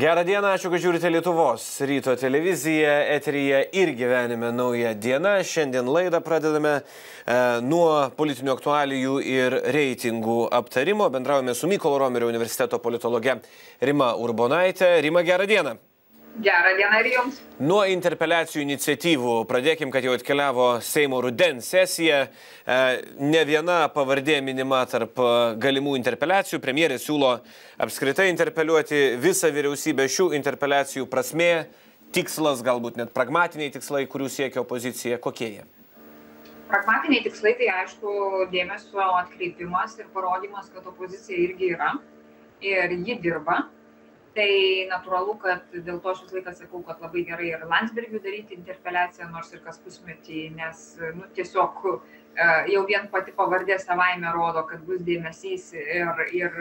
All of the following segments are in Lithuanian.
Gerą dieną, ačiū, kad žiūrite Lietuvos ryto televiziją, eteryje ir gyvenime nauja diena. Šiandien laidą pradedame nuo politinių aktualijų ir reitingų aptarimo. Bendraujame su Mykolo Romerio universiteto politologe Rima Urbonaitė. Rima, gerą dieną. Gerą dieną ir jums. Nuo interpeliacijų iniciatyvų pradėkim, kad jau atkeliavo Seimo rudens sesija. Ne viena pavardė minima tarp galimų interpeliacijų. Premjerė siūlo apskritai interpeliuoti visą vyriausybę. Šių interpeliacijų prasmė, tikslas, galbūt net pragmatiniai tikslai, kurių siekia opozicija, kokie jie? Pragmatiniai tikslai tai aišku dėmesio atkreipimas ir parodymas, kad opozicija irgi yra ir ji dirba. Tai natūralu, kad dėl to aš visą laiką sakau, kad labai gerai ir Landsbergiui daryti interpeliaciją, nors ir kas pusmetį, nes tiesiog jau vien pati pavardė savaime rodo, kad bus dėmesys ir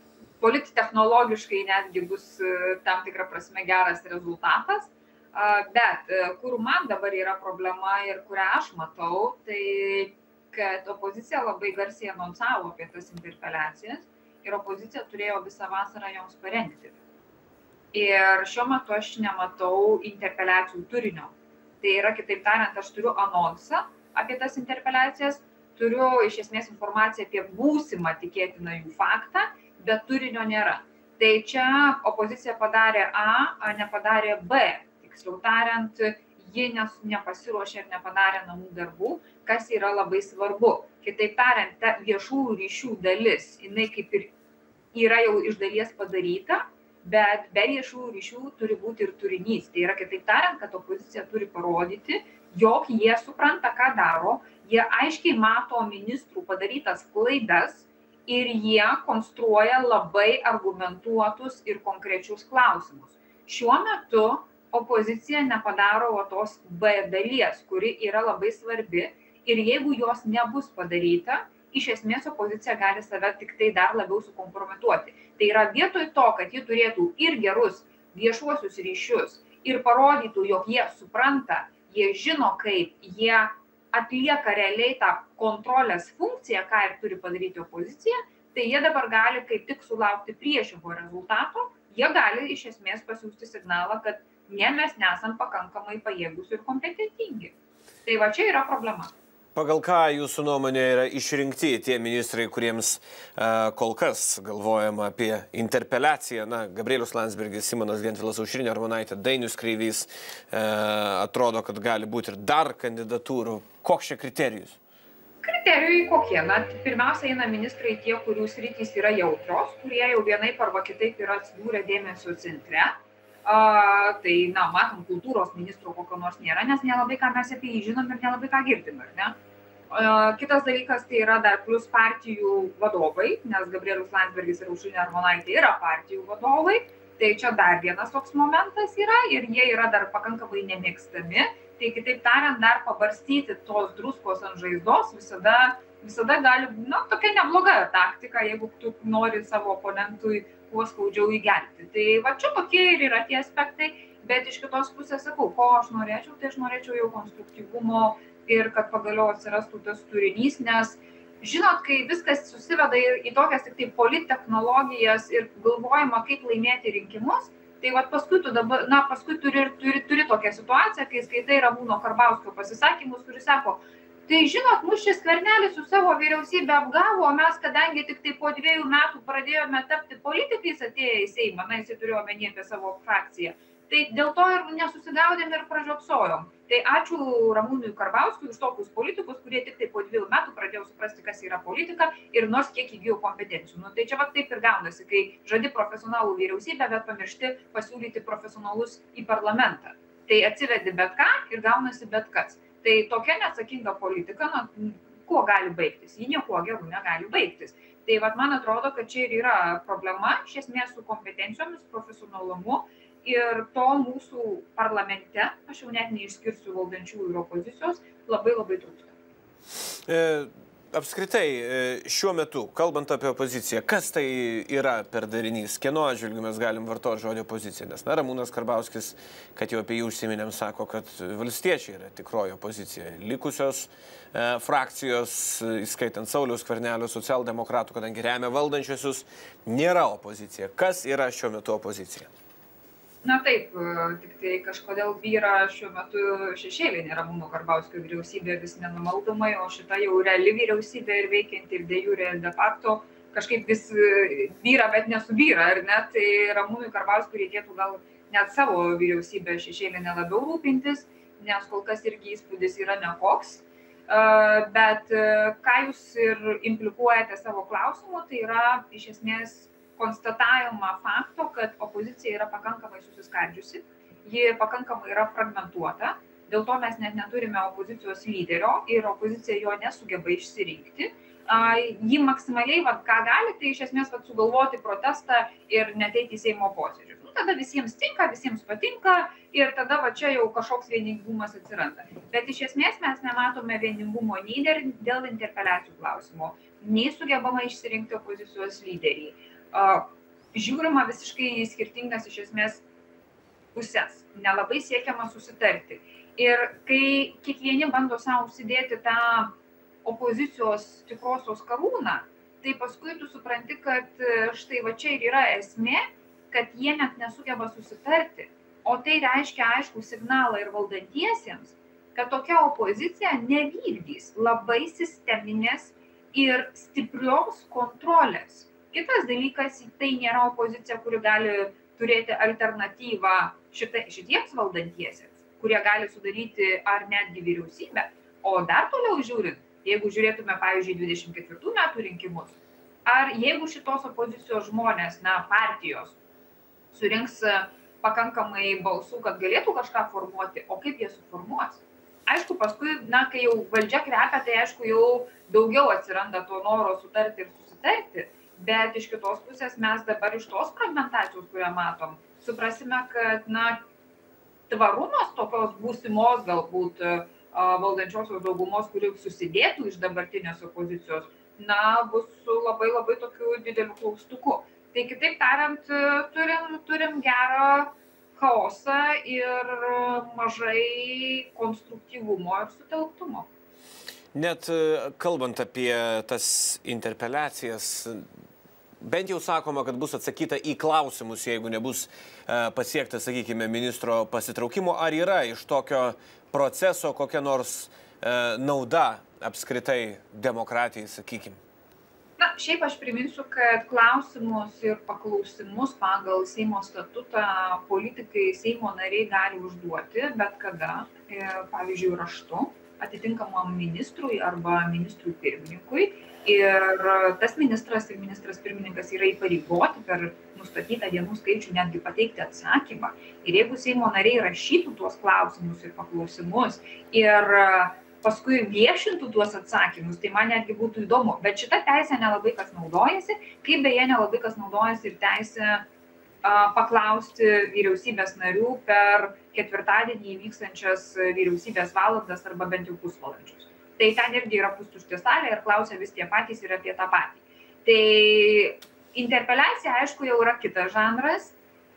polittechnologiškai netgi bus tam tikra prasme geras rezultatas. Bet kur man dabar yra problema ir kurią aš matau, tai kad opozicija labai garsiai anonsavo apie tas interpeliacijas ir opozicija turėjo visą vasarą joms parengti. Ir šiuo metu aš nematau interpeliacijų turinio. Tai yra, kitaip tariant, aš turiu anonsą apie tas interpeliacijas, turiu iš esmės informaciją apie būsimą tikėtiną jų faktą, bet turinio nėra. Tai čia opozicija padarė A nepadarė B. Tiksliau tariant, ji nepasiruošė ir nepadarė namų darbų, kas yra labai svarbu. Kitaip tariant, ta viešųjų ryšių dalis, jinai kaip ir yra jau iš dalies padaryta, bet be viešųjų ryšių turi būti ir turinys. Tai yra, kitaip tariant, kad opozicija turi parodyti, jog jie supranta, ką daro, jie aiškiai mato ministrų padarytas klaidas ir jie konstruoja labai argumentuotus ir konkrečius klausimus. Šiuo metu opozicija nepadaro tos B dalies, kuri yra labai svarbi ir jeigu jos nebus padaryta, iš esmės opozicija gali save tik tai dar labiau sukompromituoti. Tai yra vietoj to, kad ji turėtų ir gerus viešuosius ryšius ir parodytų, jog jie supranta, jie žino, kaip jie atlieka realiai tą kontrolės funkciją, ką ir turi padaryti opozicija, tai jie dabar gali kaip tik sulaukti priešingo rezultato, jie gali iš esmės pasiųsti signalą, kad ne, mes nesam pakankamai pajėgus ir kompetentingi. Tai va čia yra problema. Pagal ką jūsų nuomonė yra išrinkti tie ministrai, kuriems kol kas galvojama apie interpeliaciją? Na, Gabrielius Landsbergis, Simonas Gentvilas, Aušrinė Armonaitė, Dainius Kreivys, atrodo, kad gali būti ir dar kandidatūrų. Koks čia kriterijus? Kriterijai kokie? Na, pirmiausia, eina ministrai tie, kurių sritys yra jautrios, kurie jau vienaip arba kitaip yra atsidūrę dėmesio centre. Tai, na, matom, kultūros ministro kokio nors nėra, nes nelabai ką mes apie jį žinom ir nelabai ką girdim, ar ne? Kitas dalykas tai yra dar plus partijų vadovai, nes Gabrielius Landsbergis ir Aušrinė Armonaitė yra partijų vadovai, tai čia dar vienas toks momentas yra ir jie yra dar pakankamai nemėgstami, tai kitaip tariant, dar pabarstyti tos druskos ant žaizdos visada gali, na, tokia nebloga taktika, jeigu tu nori savo oponentui kuo skaudžiau įgelbti. Tai va čia tokie ir yra tie aspektai, bet iš kitos pusės sakau, ko aš norėčiau, tai aš norėčiau jau konstruktyvumo ir kad pagaliau atsirastų tas turinys, nes žinot, kai viskas susiveda į tokias tik tai polittechnologijas ir galvojama, kaip laimėti rinkimus, tai va paskui tu dabar, na, paskui turi tokią situaciją, kai skaitai Ramūno Karbauskio pasisakymus, kuris sako, tai žinot, mus šis Skvernelis su savo vyriausybė apgavo, o mes, kadangi tik tai po 2 metų pradėjome tapti politikais atėję į Seimą, na, jis turėjo omeny apie savo frakciją, tai dėl to ir nesusigaudėm ir pražiopsojom. Tai ačiū Ramūnui Karbauskiui už tokius politikus, kurie tik tai po 2 metų pradėjo suprasti, kas yra politika ir nors kiek įgijo kompetencijų. Nu, tai čia va taip ir gaunasi, kai žadi profesionalų vyriausybę, bet pamiršti pasiūlyti profesionalus į parlamentą. Tai atsivedi bet ką ir gaunasi bet kas. Tai tokia neatsakinga politika, na, kuo gali baigtis? Ji niekuo geru negali baigtis. Tai vat, man atrodo, kad čia ir yra problema, iš esmės su kompetencijomis, profesionalumu ir to mūsų parlamente, aš jau net neišskirsiu valdančiųjų ir opozicijos, labai trūksta. Apskritai, šiuo metu, kalbant apie opoziciją, kas tai yra per darinys? Kieno atžvilgiu mes galim vartoti žodį opozicija? Nes, na, Ramūnas Karbauskis, kad jau apie jį užsiminėm, sako, kad valstiečiai yra tikroji opozicija. Likusios frakcijos, įskaitant Sauliaus Skvernelio, socialdemokratų, kadangi remia valdančiusius, nėra opozicija. Kas yra šiuo metu opozicija? Na taip, tik tai kažkodėl vyra šiuo metu šešėlinė Ramūno Karbauskio vyriausybė vis nenumaldomai, o šita jau reali vyriausybė ir veikianti ir de jure, ir de facto kažkaip vis vyra, bet nesuvyra, ar ne? Tai Ramūnui Karbauskiui reikėtų gal net savo vyriausybę šešėlinę labiau rūpintis, nes kol kas irgi įspūdis yra nekoks. Bet ką jūs ir implikuojate savo klausimu, tai yra iš esmės konstatavimą fakto, kad opozicija yra pakankamai susiskaldžiusi, ji pakankamai yra fragmentuota, dėl to mes net neturime opozicijos lyderio ir opozicija jo nesugeba išsirinkti. Ji maksimaliai, ką gali, tai iš esmės sugalvoti protestą ir neteiti į Seimo posėdžius. Tada visiems tinka, visiems patinka ir tada čia jau kažkoks vieningumas atsiranda. Bet iš esmės mes nematome vieningumo nei dėl interpeliacijų klausimo, nei sugebama išsirinkti opozicijos lyderį. Žiūrima visiškai į skirtingas iš esmės pusės, nelabai siekiama susitarti. Ir kai kiekvieni bando savo užsidėti tą opozicijos tikrosios karūną, tai paskui tu supranti, kad štai čia ir yra esmė, kad jie net nesugeba susitarti. O tai reiškia aišku signalą ir valdantiesiems, kad tokia opozicija nevykdys labai sisteminės ir stiprios kontrolės. Kitas dalykas, tai nėra opozicija, kuri gali turėti alternatyvą šitiems valdantiesiems, kurie gali sudaryti ar netgi vyriausybę. O dar toliau žiūrint, jeigu žiūrėtume, pavyzdžiui, 24 metų rinkimus, ar jeigu šitos opozicijos žmonės, partijos, surinks pakankamai balsų, kad galėtų kažką formuoti, o kaip jie suformuos? Aišku, paskui, kai jau valdžia kvepia, tai aišku, jau daugiau atsiranda to noro sutarti ir susitarti. Bet iš kitos pusės mes dabar iš tos fragmentacijos, kurią matom, suprasime, kad tvarumas tokios būsimos galbūt valdančiosios daugumos, kuri susidėtų iš dabartinės opozicijos, bus su labai labai tokiu dideliu klaustuku. Tai kitaip tariant, turim gerą chaosą ir mažai konstruktyvumo ir sutelktumo. Net kalbant apie tas interpeliacijas, bent jau sakoma, kad bus atsakyta į klausimus, jeigu nebus pasiektas, sakykime, ministro pasitraukimo. Ar yra iš tokio proceso kokia nors nauda apskritai demokratijai, sakykime? Šiaip aš priminsiu, kad klausimus ir paklausimus pagal Seimo statutą politikai, Seimo nariai gali užduoti bet kada, pavyzdžiui, raštu atitinkamam ministrui arba ministrui pirmininkui. Ir tas ministras ir ministras pirmininkas yra įpareigoti per nustatytą dienų skaičių netgi pateikti atsakymą. Ir jeigu Seimo nariai rašytų tuos klausimus ir paklausimus ir paskui viešintų tuos atsakymus, tai man netgi būtų įdomu. Bet šita teisė nelabai kas naudojasi, kaip beje nelabai kas naudojasi ir teisė paklausti vyriausybės narių per ketvirtadienį įvykstančias vyriausybės valandas arba bent jau pusvalandžius. Tai ten irgi yra pustuštė salė ir klausia vis tie patys ir apie tą patį. Tai interpeliacija, aišku, jau yra kitas žanras,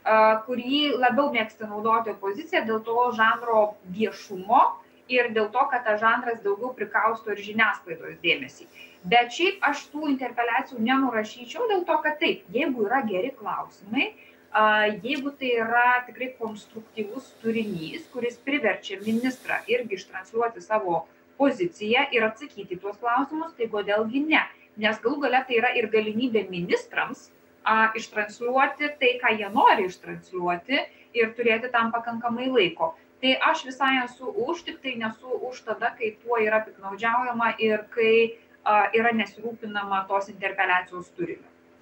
kurį labiau mėgsta naudoti opozicija dėl to žanro viešumo ir dėl to, kad tas žanras daugiau prikausto ir žiniasklaidos dėmesį. Bet šiaip aš tų interpeliacijų nenurašyčiau dėl to, kad taip, jeigu yra geri klausimai, jeigu tai yra tikrai konstruktyvus turinys, kuris priverčia ministrą irgi ištransliuoti savo poziciją ir atsakyti tuos klausimus, tai kodėlgi ne? Nes galų gale tai yra ir galimybė ministrams ištransliuoti tai, ką jie nori ištransliuoti ir turėti tam pakankamai laiko. Tai aš visai esu už, tik tai nesu už tada, kai tuo yra piktnaudžiaujama ir kai yra nesirūpinama tos interpeliacijos turiniu.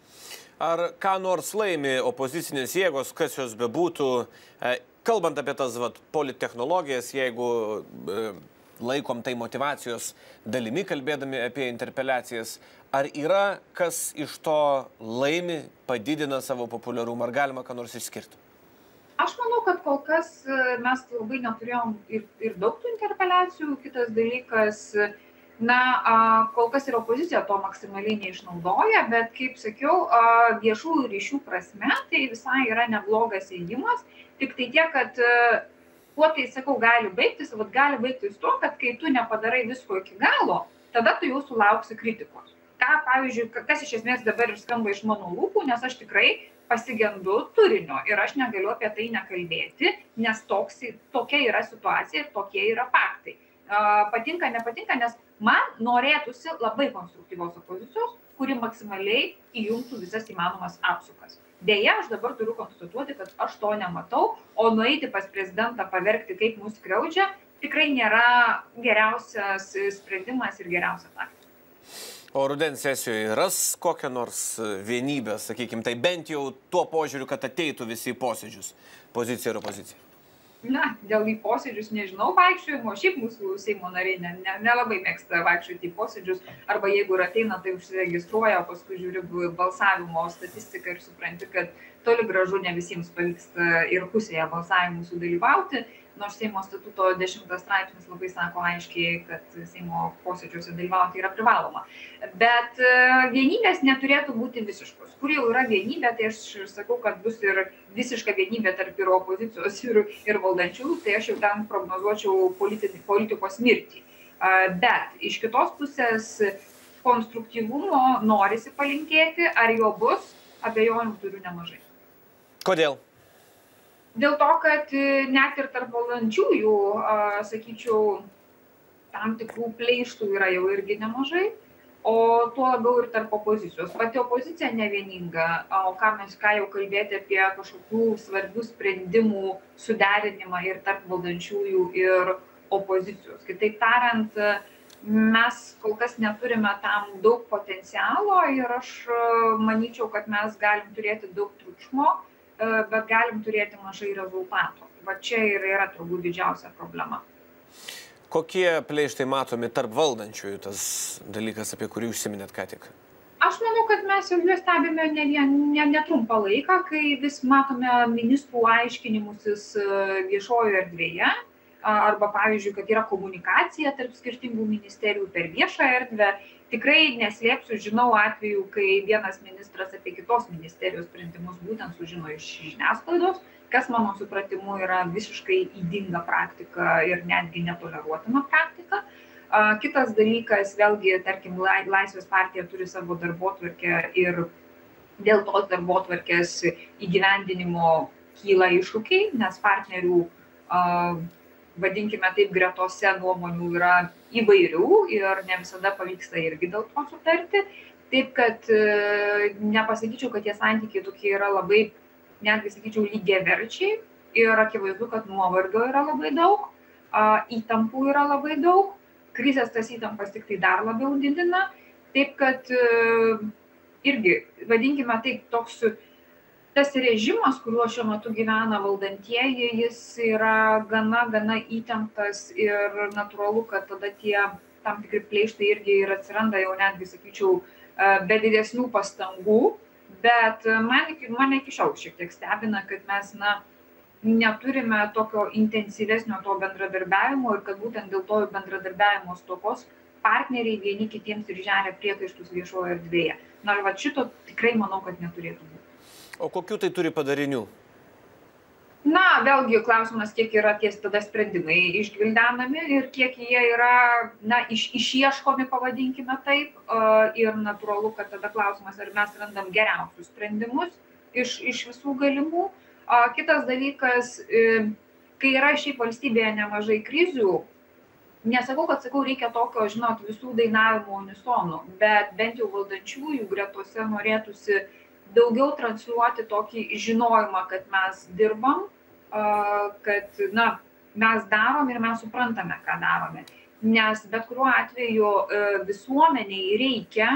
Ar ką nors laimi opozicinės jėgos, kas jos bebūtų, kalbant apie tas polittechnologijas, jeigu laikom tai motyvacijos dalimi, kalbėdami apie interpeliacijas, ar yra kas iš to laimi, padidina savo populiarumą, ar galima ką nors išskirti? Aš manau, kad kol kas mes labai neturėjom ir daug tų interpeliacijų. Kitas dalykas, kol kas ir opozicija to maksimaliai neišnaudoja, bet, kaip sakiau, viešųjų ryšių prasme tai visai yra neblogas ėjimas. Tik tai tiek, kad kuo tai, sakau, gali baigtis tuo, kad kai tu nepadarai visko iki galo, tada tu jau sulauksi kritikos. Pavyzdžiui, kas iš esmės dabar ir skamba iš mano lūpų, nes aš tikrai pasigendu turinio ir aš negaliu apie tai nekalbėti, nes tokia yra situacija ir tokie yra faktai. Patinka, nepatinka, nes man norėtųsi labai konstruktyvios opozicijos, kuri maksimaliai įjungtų visas įmanomas apsukas. Deja, aš dabar turiu konstatuoti, kad aš to nematau, o nueiti pas prezidentą paverkti, kaip mus skriaudžia, tikrai nėra geriausias sprendimas ir geriausia taktika. O rudens sesijoje ras kokią nors vienybę, sakykime, tai bent jau tuo požiūriu, kad ateitų visi į posėdžius, pozicija ir opozicija? Na, dėl į posėdžius nežinau vaikščiojimo, šiaip mūsų Seimo nariai nelabai mėgsta vaikščioti į posėdžius, arba jeigu ir ateina, tai užsiregistruoja, o paskui žiūri balsavimo statistiką ir supranti, kad toli gražu ne visiems pavyksta ir pusėje balsavimų sudalyvauti, nors Seimo statuto 10 straipsnis labai sako aiškiai, kad Seimo posėdžiuose dalyvauti yra privaloma. Bet vienybės neturėtų būti visiškos. Kur jau yra vienybė, tai aš sakau, kad bus ir visiška vienybė tarp ir opozicijos ir valdančiųjų, tai aš jau ten prognozuočiau politikos mirtį. Bet iš kitos pusės konstruktyvumo norisi palinkėti, ar jo bus, abejonių turiu nemažai. Kodėl? Dėl to, kad net ir tarp valdančiųjų, sakyčiau, tam tikrų pleištų yra jau irgi nemažai, o tuo labiau ir tarp opozicijos. Pati opozicija nevieninga, o ką jau kalbėti apie kažkokių svarbių sprendimų suderinimą ir tarp valdančiųjų ir opozicijos. Kitaip tariant, mes kol kas neturime tam daug potencialo ir aš manyčiau, kad mes galim turėti daug triukšmo, bet galim turėti mažai rezultatų. Va čia ir yra turbūt didžiausia problema. Kokie pleištai matomi tarp valdančiųjų, tas dalykas, apie kurį užsiminėt ką tik? Aš manau, kad mes jau juos stebime netrumpą laiką, kai vis matome ministrų aiškinimusis viešojoje erdvėje, arba pavyzdžiui, kad yra komunikacija tarp skirtingų ministerijų per viešą erdvę. Tikrai neslėpsiu, žinau atvejų, kai vienas ministras apie kitos ministerijos sprendimus būtent sužino iš žiniasklaidos, kas mano supratimu yra visiškai ydinga praktika ir netgi netoleruotina praktika. Kitas dalykas, vėlgi, tarkim, Laisvės partija turi savo darbotvarkę ir dėl tos darbotvarkės įgyvendinimo kyla iššūkiai, nes partnerių, vadinkime taip, gretose nuomonių yra įvairių ir ne visada pavyksta irgi dėl to sutarti. Taip, kad nepasakyčiau, kad tie santykiai tokie yra labai, netgi sakyčiau, lygiaverčiai ir akivaizdu, kad nuovargio yra labai daug, įtampų yra labai daug, krizės tas įtampas tik tai dar labiau didina. Taip, kad irgi, vadinkime taip, toks tas režimas, kuriuo šiuo metu gyvena valdantieji, jis yra gana įtemptas ir natūralu, kad tada tie tam tikri pleištai irgi ir atsiranda jau netgi, sakyčiau, be didesnių pastangų, bet mane iki šiol šiek tiek stebina, kad mes neturime tokio intensyvesnio to bendradarbiavimo ir kad būtent dėl to bendradarbiavimo stokos partneriai vieni kitiems ir žeria priekaištus viešoje erdvėje. Na, va šito tikrai manau, kad neturėtų būti. O kokių tai turi padarinių? Na, vėlgi klausimas, kiek yra ties tada sprendimai išgvildenami ir kiek jie yra, išieškomi, pavadinkime taip. Ir natūralu, kad tada klausimas, ar mes randam geriausius sprendimus iš visų galimų. Kitas dalykas, kai yra šiaip valstybėje nemažai krizių, nesakau, kad reikia tokio, žinot, visų dainavimo unisonų, bet bent jau valdančiųjų gretose norėtųsi daugiau transliuoti tokį žinojimą, kad mes dirbam, kad mes darom ir mes suprantame, ką darome. Nes bet kuriuo atveju visuomeniai reikia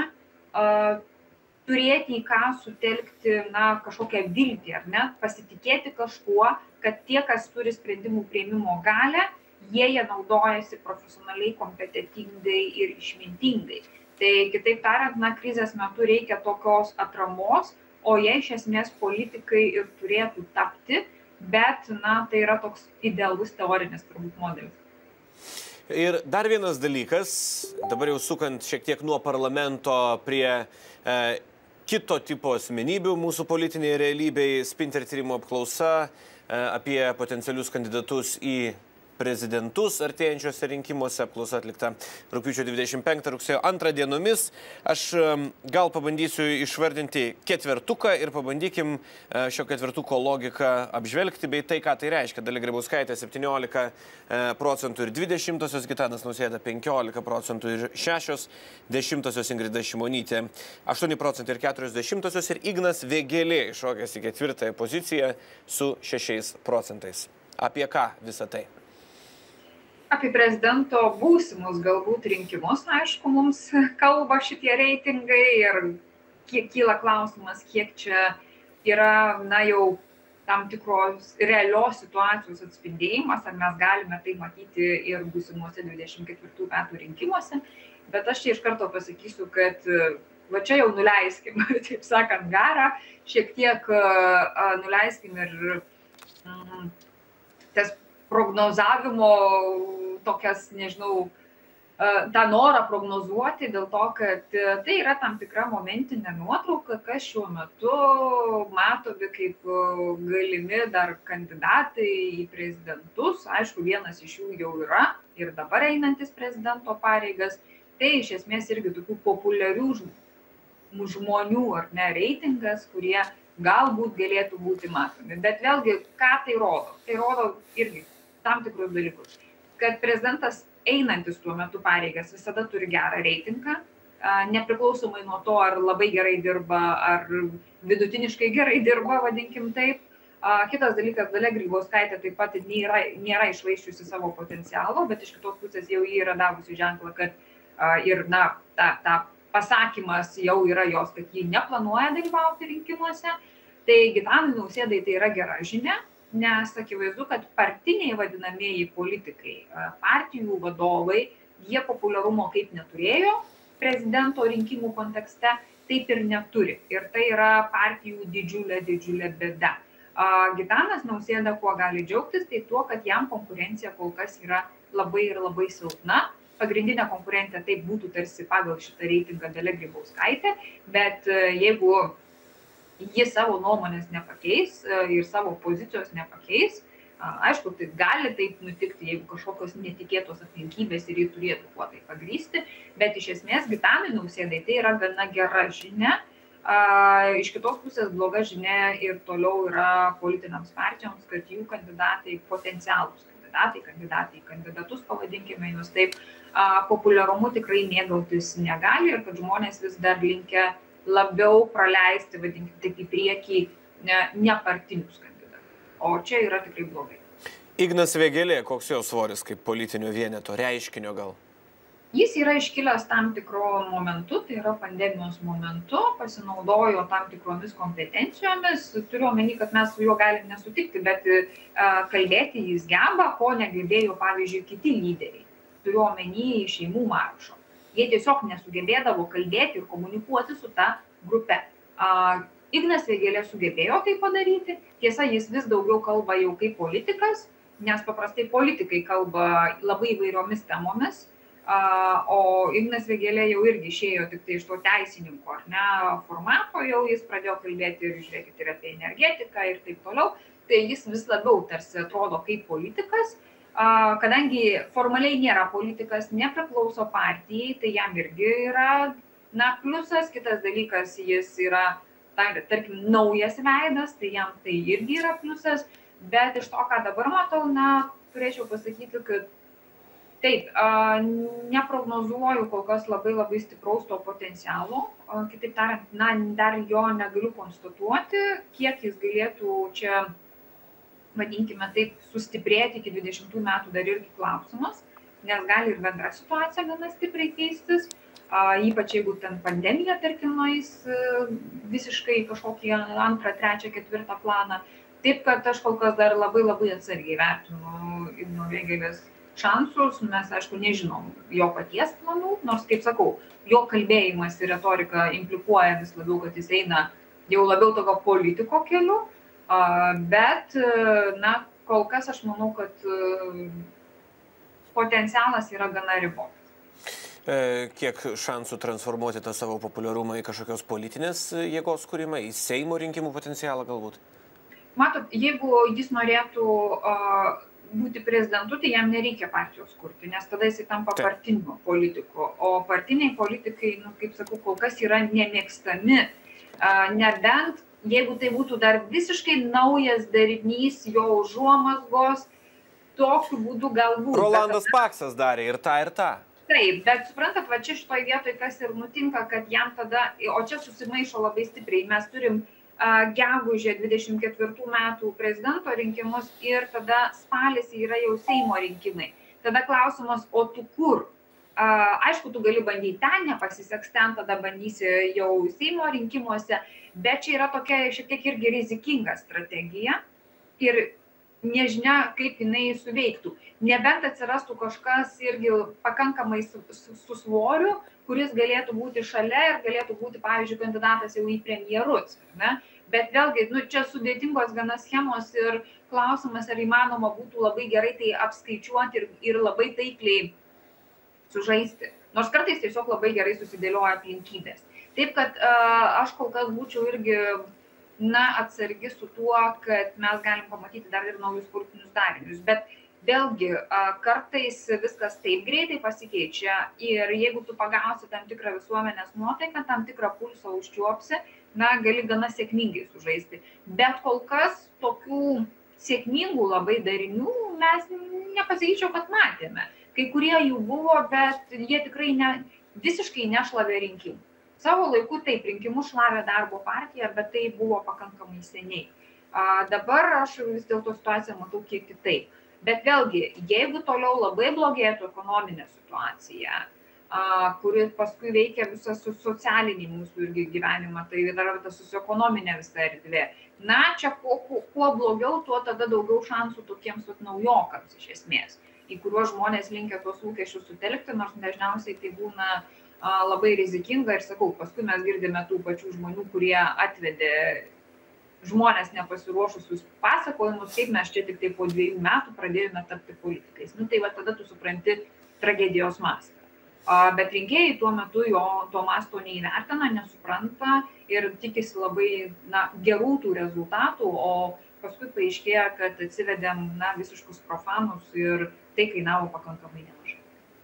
turėti į ką sutelkti kažkokią viltį, ar ne, pasitikėti kažkuo, kad tie, kas turi sprendimų priėmimo galią, jie naudojasi profesionaliai, kompetentingai ir išmintingai. Tai kitaip tariant, krizės metu reikia tokios atramos, o jie iš esmės politikai ir turėtų tapti, bet tai yra toks idealus teorinis turbūt modelis. Ir dar vienas dalykas, dabar jau sukant šiek tiek nuo parlamento prie kito tipo asmenybių mūsų politinėje realybėje, Spinter tyrimo apklausa apie potencialius kandidatus į prezidentus artėjančiuose rinkimuose. Apklausa atlikta rugpjūčio 25 rugsėjo 2 dienomis. Aš gal pabandysiu išvardinti ketvertuką ir pabandykim šio ketvertuko logiką apžvelgti, bei tai, ką tai reiškia. Dalia Grybauskaitė 17% ir 20%, Gitanas Nausėda 15% ir 6%, Ingrida Šimonytė 8% ir 40% ir Ignas Vėgėlė iššokęs į ketvirtąją poziciją su 6%. Apie ką visą tai? Apie prezidento būsimus galbūt rinkimus, aišku, mums kalba šitie reitingai ir kiek kyla klausimas, kiek čia yra, na, jau tam tikros realios situacijos atspindėjimas, ar mes galime tai matyti ir būsimuose 24 metų rinkimuose, bet aš čia iš karto pasakysiu, kad va čia jau nuleiskim, taip sakant, garą, šiek tiek nuleiskim ir tas prognozavimo tokias, nežinau, tą norą prognozuoti dėl to, kad tai yra tam tikra momentinė nuotrauka, kas šiuo metu matomi kaip galimi dar kandidatai į prezidentus. Aišku, vienas iš jų jau yra ir dabar einantis prezidento pareigas. Tai iš esmės irgi tokių populiarių žmonių ar ne reitingas, kurie galbūt galėtų būti matomi. Bet vėlgi, ką tai rodo? Tai rodo irgi tam tikrus dalykus. Kad prezidentas einantis tuo metu pareigas visada turi gerą reitingą, nepriklausomai nuo to, ar labai gerai dirba, ar vidutiniškai gerai dirba, vadinkim taip. Kitas dalykas, Dalia Grybauskaitė taip pat nėra iššvaisčiusi savo potencialo, bet iš kitos pusės jau jį yra davusi ženklą, kad ir, na, ta pasakymas jau yra jos, kad ji neplanuoja dalyvauti rinkimuose. Tai Gitanui Nausėdai tai yra gera žinia, nes akivaizdu, kad partiniai vadinamieji politikai, partijų vadovai, jie populiarumo kaip neturėjo prezidento rinkimų kontekste, taip ir neturi. Ir tai yra partijų didžiulė bėda. Gitanas Nausėda kuo gali džiaugtis, tai tuo, kad jam konkurencija kol kas yra labai silpna. Pagrindinė konkurentė taip būtų tarsi pagal šitą reitingą Dalia Grybauskaitė, bet jeigu ji savo nuomonės nepakeis ir savo pozicijos nepakeis, aišku, tai gali taip nutikti, jeigu kažkokios netikėtos aplinkybės ir jį turėtų kuo tai pagrįsti, bet iš esmės Gitanui Nausėdai tai yra gana gera žinia. Iš kitos pusės bloga žinia ir toliau yra politinėms partijoms, kad jų kandidatai, potencialūs kandidatai į kandidatus, pavadinkime juos taip, populiarumu tikrai mėgautis negali ir kad žmonės vis dar linkę labiau praleisti, vadinkime taip, į priekį nepartinius kandidatus. O čia yra tikrai blogai. Ignas Vėgėlė, koks jo svoris kaip politinio vieneto, reiškinio gal? Jis yra iškilęs tam tikro momentu, tai yra pandemijos momentu, pasinaudojo tam tikromis kompetencijomis, turiu omeny, kad mes su juo galim nesutikti, bet kalbėti jis geba, ko negebėjo, pavyzdžiui, kiti lyderiai. Turiu omeny šeimų maršo. Jie tiesiog nesugebėdavo kalbėti ir komunikuoti su ta grupe. Ignas Vėgėlė sugebėjo tai padaryti, tiesa, jis vis daugiau kalba jau kaip politikas, nes paprastai politikai kalba labai įvairiomis temomis, o Ignas Vėgėlė jau irgi išėjo tik tai iš to teisininko, ar ne, formato, jau jis pradėjo kalbėti ir žiūrėkit ir apie energetiką ir taip toliau, tai jis vis labiau tarsi atrodo kaip politikas, kadangi formaliai nėra politikas, nepriklauso partijai, tai jam irgi yra, na, pliusas, kitas dalykas, jis yra, tarkim, naujas veidas, tai jam tai irgi yra pliusas, bet iš to, ką dabar matau, na, turėčiau pasakyti, kad taip, neprognozuoju kol kas labai stipraus to potencialo, kitaip tariant, na, dar jo negaliu konstatuoti, kiek jis galėtų čia, vadinkime taip, sustiprėti iki 20 metų dar irgi klausimas, nes gali ir bendra situacija gana stipriai keistis, ypač jeigu ten pandemija, tarkim, nueis visiškai kažkokį 2, 3, 4 planą. Taip, kad aš kol kas dar labai atsargiai vertinu Igno Vėgėlės šansus, mes, aišku, nežinom jo paties planų, nors, kaip sakau, jo kalbėjimas ir retorika implikuoja vis labiau, kad jis eina jau labiau tokio politiko keliu, bet, na, kol kas aš manau, kad potencialas yra gana ribotas. Kiek šansų transformuoti tą savo populiarumą į kažkokios politinės jėgos kūrimą, į Seimo rinkimų potencialą galbūt? Matot, jeigu jis norėtų būti prezidentu, tai jam nereikia partijos kurti, nes tada jisai tampa partiniu politiku. O partiniai politikai, kaip sakau, kol kas yra nemėgstami, nebent jeigu tai būtų dar visiškai naujas darinys, jo užuomazgos, tokiu būdu galbūt. Rolandas Paksas darė ir tą, ir tą. Taip, bet suprantat, va čia šitoj vietoj kas ir nutinka, kad jam tada, o čia susimaišo labai stipriai, mes turim gegužę 24 metų prezidento rinkimus ir tada spalis yra jau Seimo rinkimai. Tada klausimas, o tu kur? Aišku, tu gali bandyti ten, nepasiseks ten, tada bandysi jau Seimo rinkimuose, bet čia yra tokia šiek tiek irgi rizikinga strategija ir nežinia, kaip jinai suveiktų. Nebent atsirastų kažkas irgi pakankamai su svoriu, kuris galėtų būti šalia ir galėtų būti, pavyzdžiui, kandidatas jau į premjerus. Ne? Bet vėlgi, čia sudėtingos gana schemos ir klausimas, ar įmanoma būtų labai gerai tai apskaičiuoti ir labai taikliai sužaisti. Nors kartais tiesiog labai gerai susidėlioja aplinkybės. Taip, kad aš kol kas būčiau irgi atsargi su tuo, kad mes galim pamatyti dar ir naujus politinius darinius. Bet vėlgi, kartais viskas taip greitai pasikeičia ir jeigu tu pagausi tam tikrą visuomenės nuotaiką, tam tikrą pulsą užčiuopsi, gali gana sėkmingai sužaisti. Bet kol kas tokių sėkmingų labai darinių mes nepasakyčiau, kad matėme. Kai kurie jų buvo, bet jie tikrai visiškai nešlavė rinkimų. Savo laiku taip, rinkimus šlavė Darbo partija, bet tai buvo pakankamai seniai. Dabar aš vis dėlto situaciją matau kiek kitaip. Bet vėlgi, jeigu toliau labai blogėtų ekonominė situacija, kuri paskui veikia visą socialinį mūsų irgi gyvenimą, tai dar ta socioekonominė visa erdvė. Čia kuo blogiau, tuo tada daugiau šansų tokiems naujokams iš esmės, į kuriuos žmonės linkę tuos lūkesčius sutelkti, nors dažniausiai tai būna labai rizikinga ir sakau, paskui mes girdime tų pačių žmonių, kurie atvedė žmonės nepasiruošusius pasakojimus, kaip mes čia tik tai po 2 metų pradėjome tapti politikais. Tai va tada tu supranti tragedijos mastą. Bet rinkėjai tuo metu to masto neįvertina, nesupranta ir tikisi labai gerų tų rezultatų, o paskui paaiškėja, kad atsivedėm visiškus profanus ir tai kainavo pakankamai nemažai.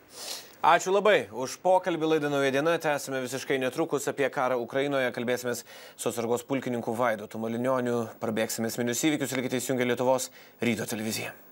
Ačiū labai už pokalbį. Laidą Nauja diena tęsime visiškai netrukus. Apie karą Ukrainoje kalbėsimės su atsargos pulkininku Vaidotu Malinioniu. Prabėgsime esminius įvykius. Likite įsijungę Lietuvos ryto televiziją.